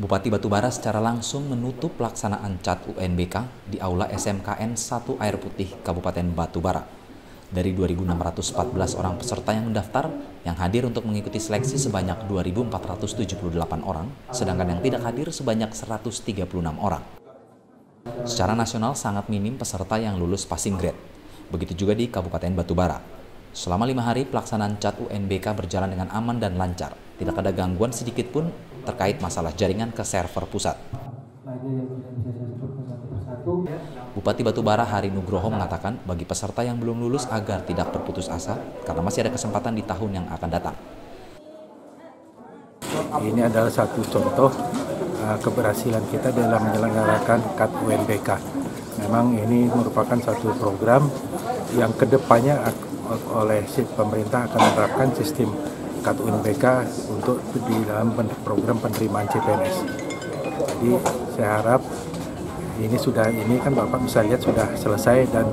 Bupati Batubara secara langsung menutup pelaksanaan CAT UNBK di Aula SMKN 1 Air Putih Kabupaten Batubara. Dari 2.614 orang peserta yang mendaftar, yang hadir untuk mengikuti seleksi sebanyak 2.478 orang, sedangkan yang tidak hadir sebanyak 136 orang. Secara nasional sangat minim peserta yang lulus passing grade. Begitu juga di Kabupaten Batubara. Selama 5 hari pelaksanaan CAT UNBK berjalan dengan aman dan lancar. Tidak ada gangguan sedikit pun terkait masalah jaringan ke server pusat. Bupati Batubara Hari Nugroho mengatakan bagi peserta yang belum lulus agar tidak berputus asa karena masih ada kesempatan di tahun yang akan datang. Ini adalah satu contoh keberhasilan kita dalam menyelenggarakan CAT UNBK. Memang ini merupakan satu program yang kedepannya oleh pemerintah akan menerapkan sistem CAT UNBK untuk di dalam program penerimaan CPNS. Jadi saya harap ini kan Bapak bisa lihat sudah selesai dan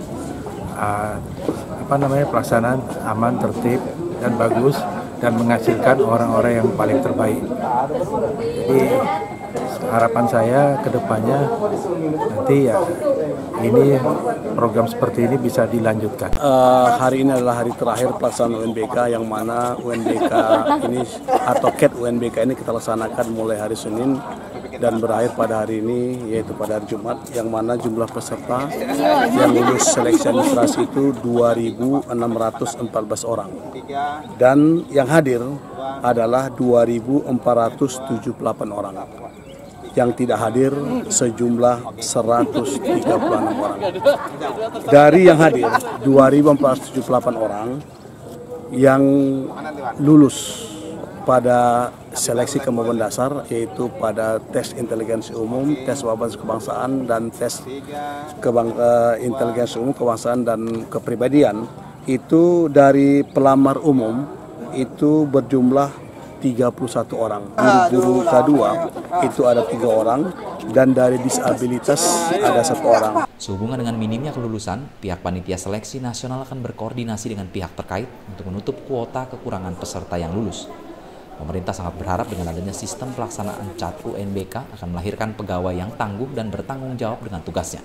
pelaksanaan aman, tertib dan bagus dan menghasilkan orang-orang yang paling terbaik. Jadi harapan saya ke depannya nanti ya ini program seperti ini bisa dilanjutkan. Hari ini adalah hari terakhir pelaksanaan UNBK yang mana UNBK ini atau CAT UNBK ini kita laksanakan mulai hari Senin dan berakhir pada hari ini yaitu pada hari Jumat, yang mana jumlah peserta yang lulus seleksi administrasi itu 2.614 orang dan yang hadir adalah 2.478 orang. Yang tidak hadir sejumlah 136 orang. Dari yang hadir 2.478 orang yang lulus pada seleksi kemampuan dasar, yaitu pada tes inteligensi umum, tes wawasan kebangsaan, dan tes inteligensi umum, kebangsaan, dan kepribadian. Itu dari pelamar umum itu berjumlah 31 orang. Guru K2 itu ada 3 orang, dan dari disabilitas ada 1 orang. Sehubungan dengan minimnya kelulusan, pihak panitia seleksi nasional akan berkoordinasi dengan pihak terkait untuk menutup kuota kekurangan peserta yang lulus. Pemerintah sangat berharap dengan adanya sistem pelaksanaan CAT UNBK akan melahirkan pegawai yang tangguh dan bertanggung jawab dengan tugasnya.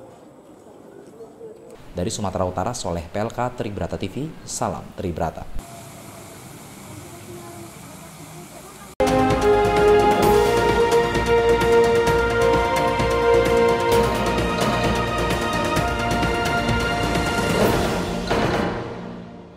Dari Sumatera Utara, Soleh PLK, Tribrata TV, salam Tribrata.